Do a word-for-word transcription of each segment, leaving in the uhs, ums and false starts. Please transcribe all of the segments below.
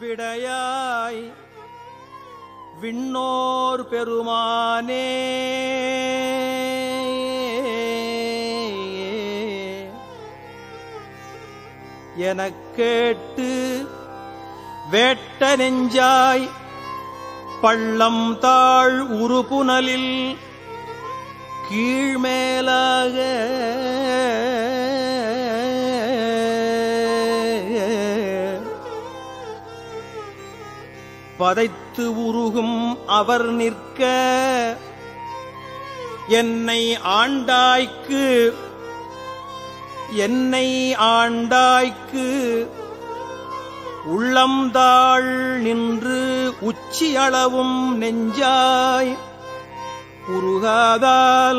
விடையாய் விண்ணோர் பெருமானே எனக் கேட்டு வேட்ட நெஞ்சாய் பள்ளம் தாழ் உறுப்புனலில் கீழ்மேலாக பதைத்து உருகும் அவர் நிற்க என்னை ஆண்டாய்க்கு என்னை ஆண்டாய்க்கு உள்ளம்தாள் நின்று உச்சியளவும் நெஞ்சாய் உருகாதால்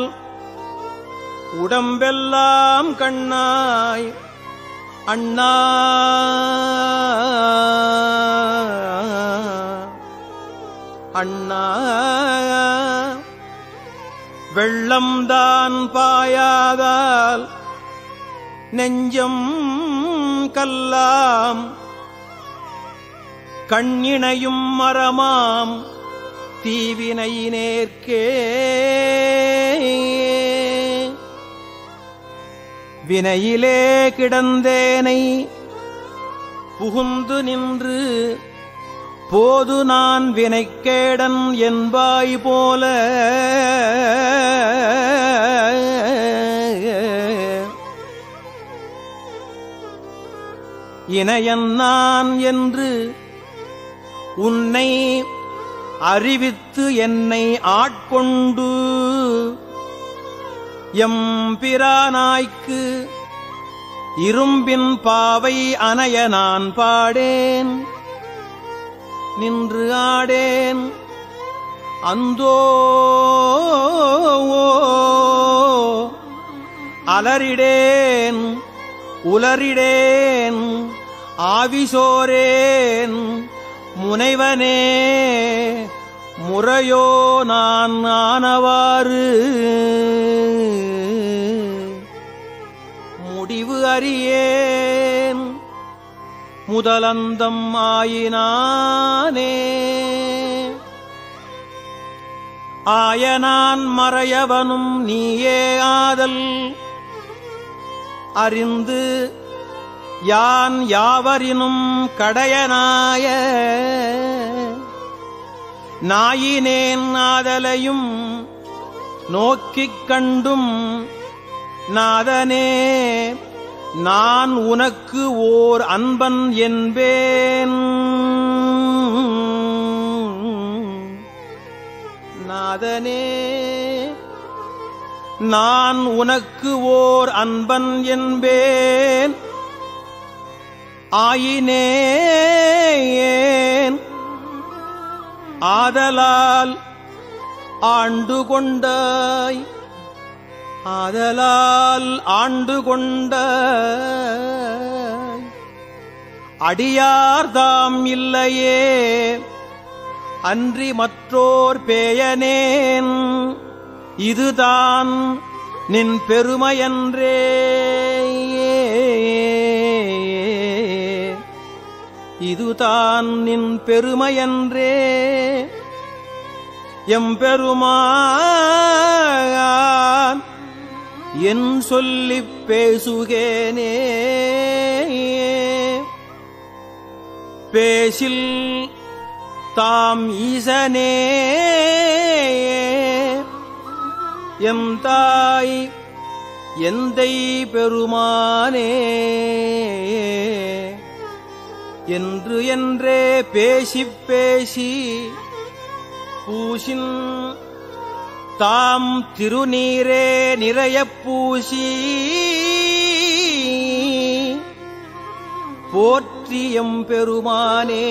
உடம்பெல்லாம் கண்ணாய் அண்ணா அண்ணா வெள்ளம்தான் பாயாதால் நெஞ்சம் கல்லாம் கண்ணினையும் மரமாம் தீவினை நேர்க்கே வினையிலே கிடந்தேனை புகுந்து நின்று போது நான் வினைக்கேடன் என்பாய் போல இணையன் நான் என்று உன்னை அறிவித்து என்னை ஆட்கொண்டு எம்பிரானாய்க்கு இரும்பின் பாவை அணைய நான் பாடேன் நின்று ஆடேன் அந்தோ அலறிடேன் உலரிடேன் ஆவிசோரேன் முனைவனே முறையோ நான் ஆனவாறு முடிவு அறியேன் முதலந்தம் ஆயினானே ஆயனான் மறையவனும் நீயே ஆதல் அறிந்து யான் யாவரினும் கடையனாய நாயினேன் ஆதலையும் நோக்கிக் கண்டும் நாதனே நான் உனக்கு ஓர் அன்பன் என்பேன் நாதனே நான் உனக்கு ஓர் அன்பன் என்பேன் ஆயினேன் ஆதலால் ஆண்டு கொண்டாய் ஆதலால் ஆண்டு கொண்டாய் அடியார்தாம் இல்லையே அன்றி மற்றோர் பேயனேன் இதுதான் நின் பெருமையன்றே இதுதான் நின் பெருமையன்றே எம்பெருமான் என் சொல்லிப் பேசுகேனே பேசில் தாம் ஈசனே எம் தாய் எந்தை பெருமானே என்று என்றே பேசிப் பேசி பூசின் தாம் திருநீரே நிறையப் பூசி போற்றியம் பெருமானே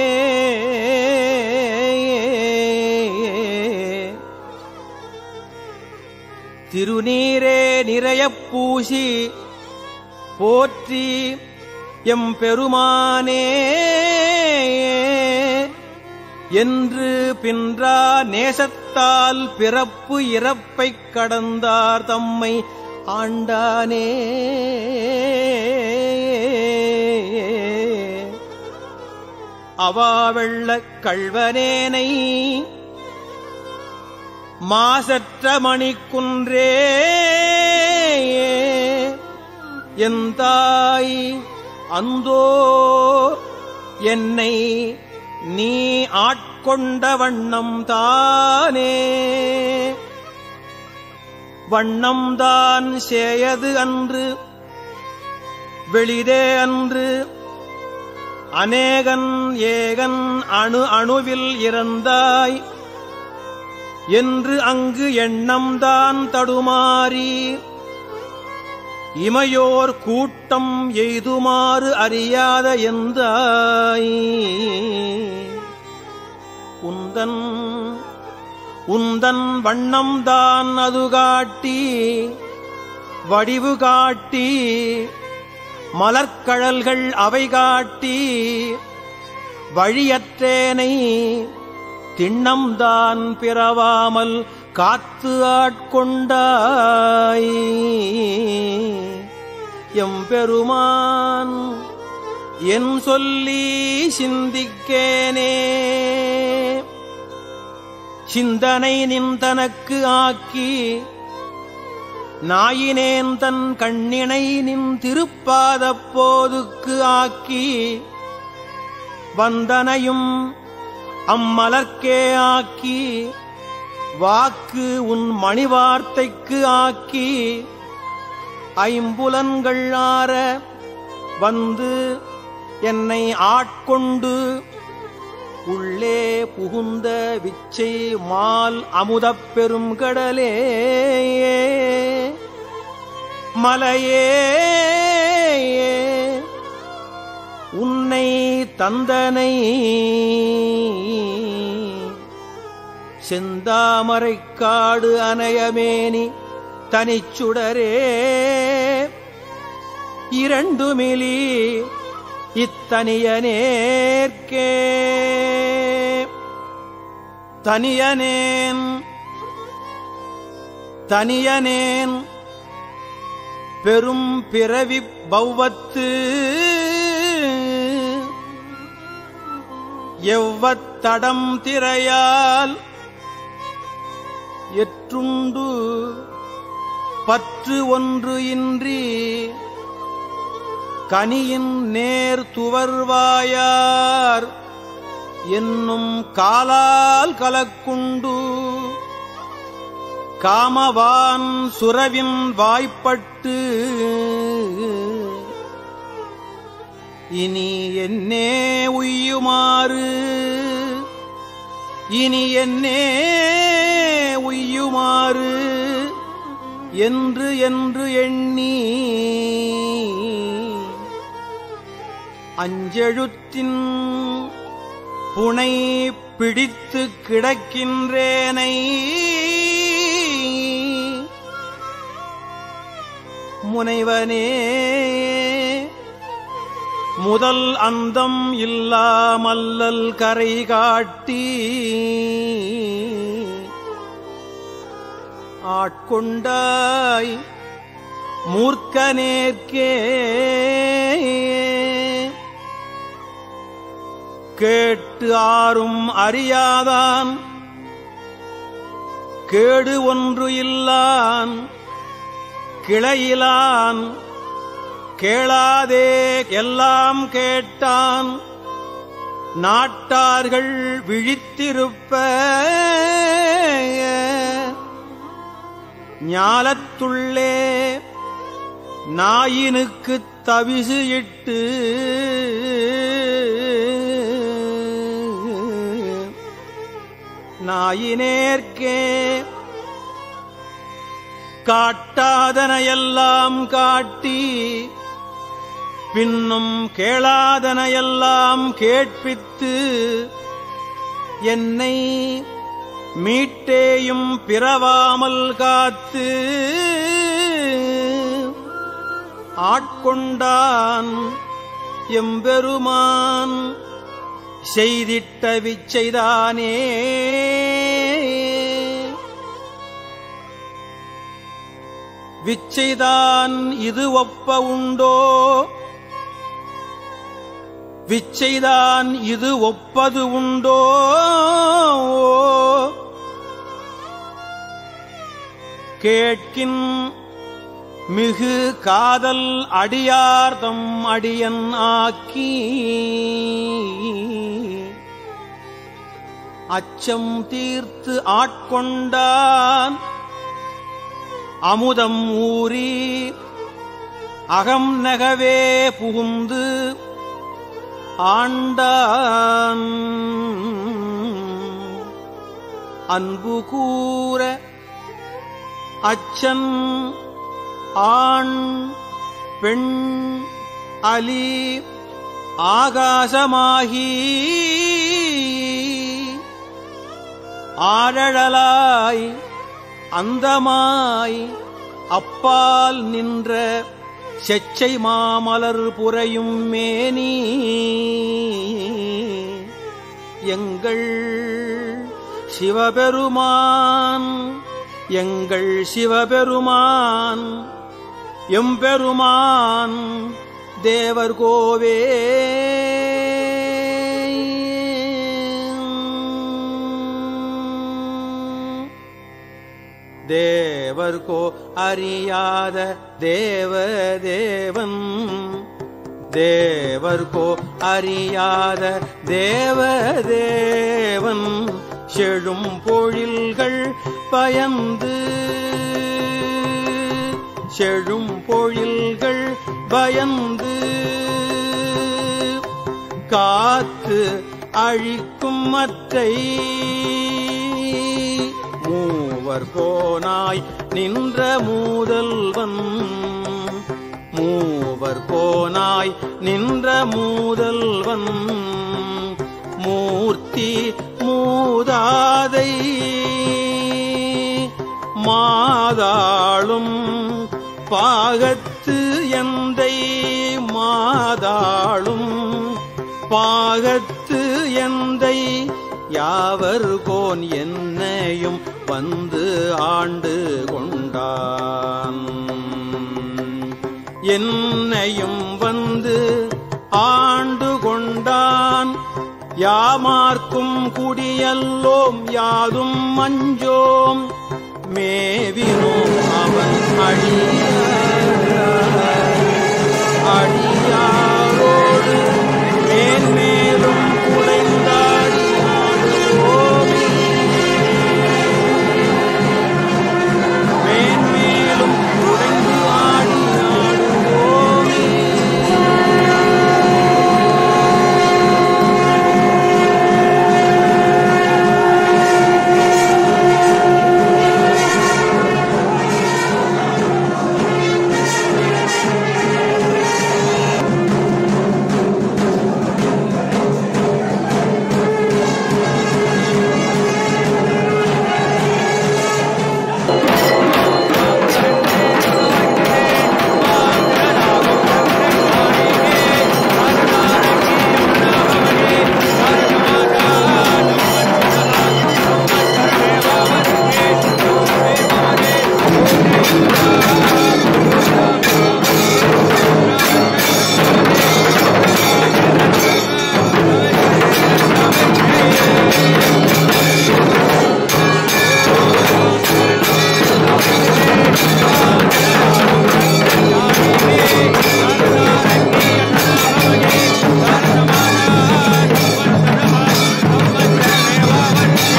திருநீரே நிறையப் பூசி போற்றி எம் பெருமானே என்று பின்றா நேசத்தால் பிறப்பு இறப்பைக் கடந்தார் தம்மை ஆண்டானே. அவாவெள்ளக் கள்வனேனை மாசற்ற மணிக்குன்றே எந்தாய் அந்தோ என்னை நீ ஆட்கொண்ட வண்ணம் தானே வண்ணம்தான் சேயது அன்று வெளிதே அன்று அநேகன் ஏகன் அணு அணுவில் இறந்தாய் என்று அங்கு எண்ணம்தான் தடுமாறி இமையோர் கூட்டம் எய்துமாறு அறியாத எந்தாய் உந்தன் உந்தன் வண்ணம்தான் அது காட்டி வடிவு காட்டி மலர்கழல்கள் அவை காட்டி வழியற்றேனை திண்ணம்தான் பிறவாமல் காத்து ஆட்கொண்டாய் எம்பெருமான் என் சொல்லி சிந்திக்கேனே சிந்தனை நின்றனக்கு ஆக்கி நாயினேன் தன் கண்ணினை நின் திருப்பாதப் போதுக்கு ஆக்கி வந்தனையும் அம்மலர்க்கே ஆக்கி வாக்கு உன் மணிவார்த்தைக்கு ஆக்கி ஐம்புலன்கள் ஆற வந்து என்னை ஆட்கொண்டு உள்ளே புகுந்த விச்சை மால் அமுதப் பெரும் கடலே மலையே உன்னை தந்தனை செந்தாமரைக்காடு அனையமேனி தனிச்சுடரே இரண்டுமிலி இத்தனியனேற்கே தனியனேன் தனியனேன் பெரும் பிறவி பௌவத்து எவ்வத்தடம் திரையால் எற்றுண்டு பற்று ஒன்று இன்றி கனியின் நேர் துவர்வாயார் என்னும் காலால் கலக்குண்டு காமவான் சுரவின் வாய்ப்பட்டு இனி என்னே உய்யுமாறு இனி என்னே உய்யுமாறு என்று என்று எண்ணி அஞ்செழுத்தின் புனை பிடித்து கிடக்கின்றேனை முனைவனே முதல் அந்தம் இல்லாமல்லல் கரை காட்டி ஆட்கொண்டாய் மூர்க்கனேற்கே கேட்டு ஆறும் அறியாதான் கேடு ஒன்று இல்லான் கிளையிலான் கேளாதே எல்லாம் கேட்டான் நாட்டார்கள் விழித்திருப்ப ஞாலத்துள்ளே நாயினுக்குத் தவிசு இட்டு நாயினேற்கே காட்டாதனையெல்லாம் காட்டி பின்னும் கேளாதனையெல்லாம் கேட்பித்து என்னை மீட்டேயும் பிறவாமல் காத்து ஆட்கொண்டான் எம்பெருமான் செய்திட்ட விச்சைதானே விச்சைதான் இது ஒப்ப உண்டோ விச்சைதான் இது ஒப்பது உண்டோ? கேட்கின் மிகு காதல் அடியார்தம் அடியன் ஆக்கி அச்சம் தீர்த்து ஆட்கொண்டான் அமுதம் ஊறி அகம் நகவே புகுந்து ஆண்டான் அன்பு கூற அச்சன் ஆண் பெண் அலி ஆகாசமாகி ஆழலாய் அந்தமாய் அப்பால் நின்ற செச்சை மாமலர் புரையும் மேனி எங்கள் சிவபெருமான் எங்கள் சிவபெருமான் எம்பெருமான் தேவர் கோவே. தேவர்கோ அறியாத தேவ தேவன் தேவர்கோ அறியாத தேவ தேவன் செழும் பொழில்கள் பயந்து செழும் பொழில்கள் பயந்து காத்து அழிக்கும் மற்றை மூவர் கோனாய் நின்ற மூதல்வன் மூவர் கோனாய் நின்ற மூதல்வன் மூர்த்தி மூதாதை மாதாளும் பாகத்து எந்தை மாதாளும் பாகத்து எந்தை யாவர் கோன் என்னையும் வந்து ஆண்டு கொண்டான் என்னையும் வந்து ஆண்டு கொண்டான் யாமார்க்கும் குடியல்லோம் யாதும் மஞ்சோம் மேவினோம் அவன் அழிய அழியாரோடு மேன்மேலும் குலைந்தாடி ஆடுவோமே மேன்மேலும் குலைந்து ஆடி ஆடுவோமே.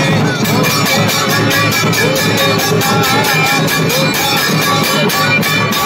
Thank you.